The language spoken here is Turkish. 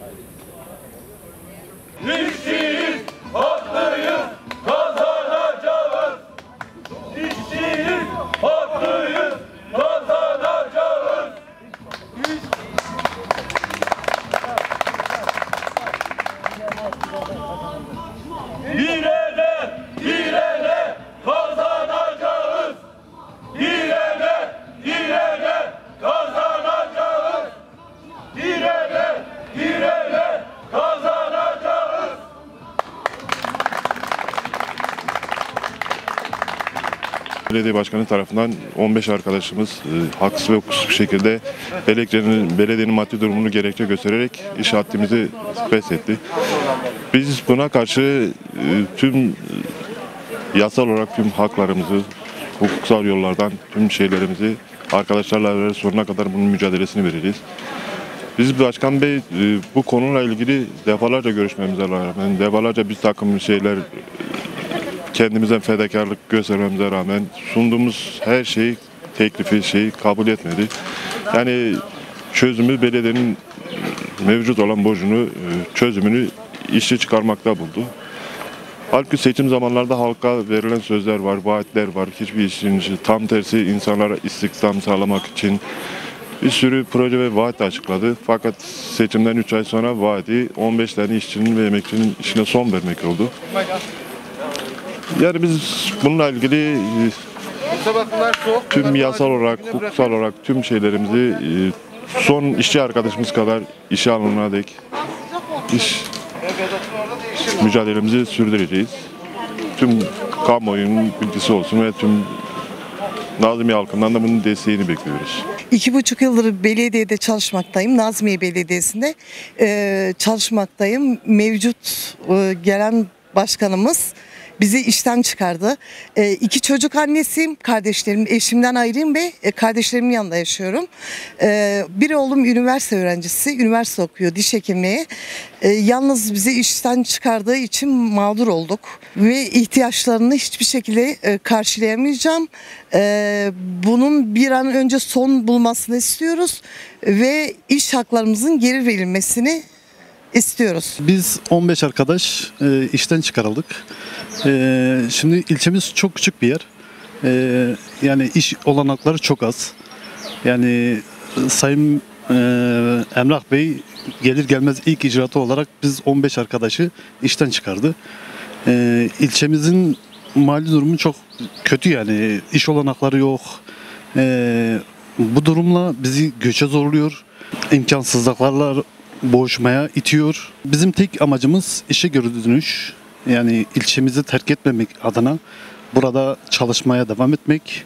İşçiyiz, haklıyız, kazanacağız. İşçiyiz, haklıyız, kazanacağız. Direne, direne, kazanacağız. Direne, direne, kazanacağız. Direne, direne, kazanacağız. Belediye Başkanı tarafından 15 arkadaşımız haksız ve hukuksuz bir şekilde belediyenin maddi durumunu gerekçe göstererek iş haddimizi feshetti. Biz buna karşı tüm yasal olarak tüm haklarımızı, hukuksal yollardan tüm şeylerimizi arkadaşlarla beraber sonuna kadar bunun mücadelesini vereceğiz. Biz Başkan Bey bu konuyla ilgili defalarca görüşmemize rağmen, defalarca bir takım şeyler kendimizden fedakarlık göstermemize rağmen sunduğumuz her şeyi, teklifi kabul etmedi. Yani çözümü belediyenin mevcut olan borcunu, çözümünü işçi çıkarmakta buldu. Halbuki seçim zamanlarda halka verilen sözler var, vaatler var. Hiçbir işin tam tersi insanlara istihdam sağlamak için bir sürü proje ve vaat açıkladı. Fakat seçimden 3 ay sonra vaadi 15 tane işçinin ve emekçinin işine son vermek oldu. Yani biz bununla ilgili tüm yasal olarak, hukuksal olarak tüm şeylerimizi son işçi arkadaşımız kadar işe alınana dek mücadelemizi sürdüreceğiz. Tüm kamuoyunun bilgisi olsun ve tüm Nazmiye halkından da bunun desteğini bekliyoruz. 2,5 yıldır belediyede çalışmaktayım. Nazmiye Belediyesi'nde çalışmaktayım. Mevcut gelen başkanımız bizi işten çıkardı. 2 çocuk annesiyim. Kardeşlerim, eşimden ayrıyım ve kardeşlerimin yanında yaşıyorum. Bir oğlum üniversite öğrencisi. Üniversite okuyor diş hekimliği. Yalnız bizi işten çıkardığı için mağdur olduk. Ve ihtiyaçlarını hiçbir şekilde karşılayamayacağım. Bunun bir an önce son bulmasını istiyoruz. Ve iş haklarımızın geri verilmesini istiyoruz. Biz 15 arkadaş işten çıkarıldık. Şimdi ilçemiz çok küçük bir yer. Yani iş olanakları çok az. Yani Sayın Emrah Bey gelir gelmez ilk icraatı olarak biz 15 arkadaşı işten çıkardı. İlçemizin mali durumu çok kötü, yani iş olanakları yok. Bu durumla bizi göçe zorluyor. İmkansızlıklarla boğuşmaya itiyor. Bizim tek amacımız işe geri dönüş. Yani ilçemizi terk etmemek adına burada çalışmaya devam etmek.